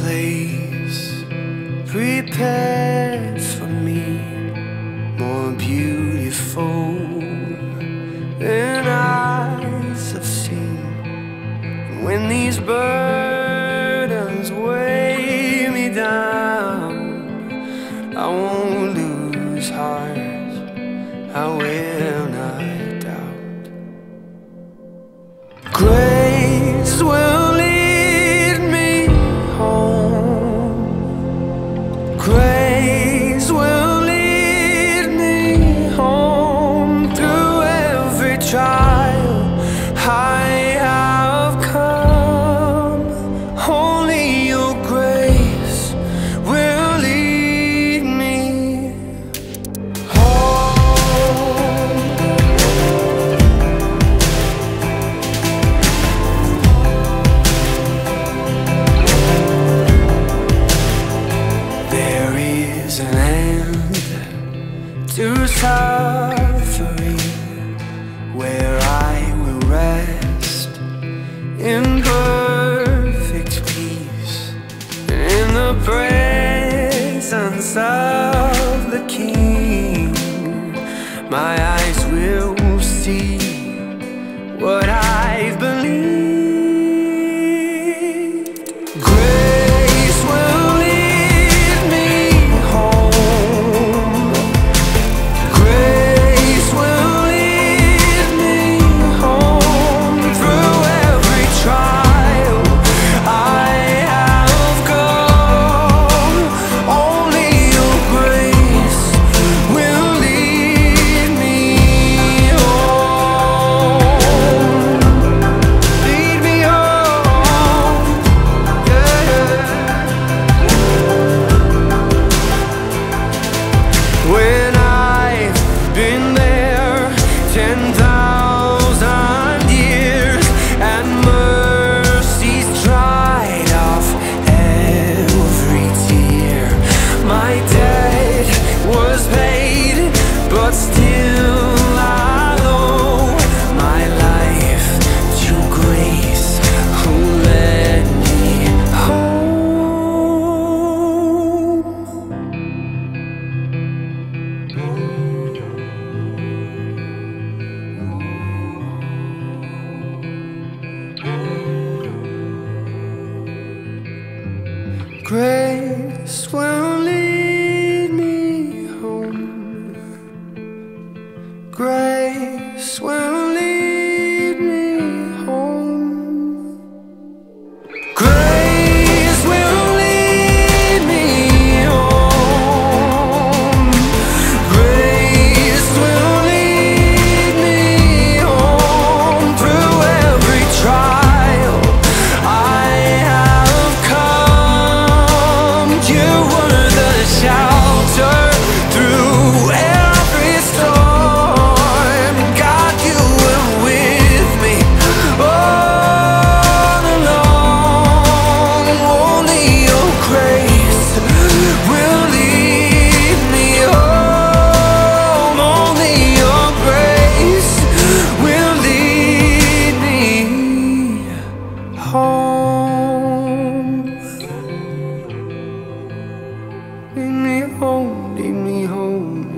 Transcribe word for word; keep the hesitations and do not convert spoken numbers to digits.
place prepared for me, more beautiful than eyes have seen. When these burdens weigh me down, I won't lose heart, I will not doubt. Grace will lead me home. Grace will lead me home through every trial I have come. Only your grace will lead me home. There is an end to suffering, where I will rest in perfect peace, in the presence of the King. My eyes will see what I've believed. Grace will lead me home. Grace will lead me home through every trial I have gone. Only your grace will lead me home. Lead me home, yeah. When I've been there ten thousand years and mercy's dried off every tear, my debt was paid, but still I owe my life to grace who led me home. Grace will lead me home. Grace will lead me home. Grace will lead me home. Grace will lead me home through every trial I have come. You were the shelter through every storm. God, you were with me all along. Only your grace will lead me home. Only your grace will lead me home. Lead me home, lead me home.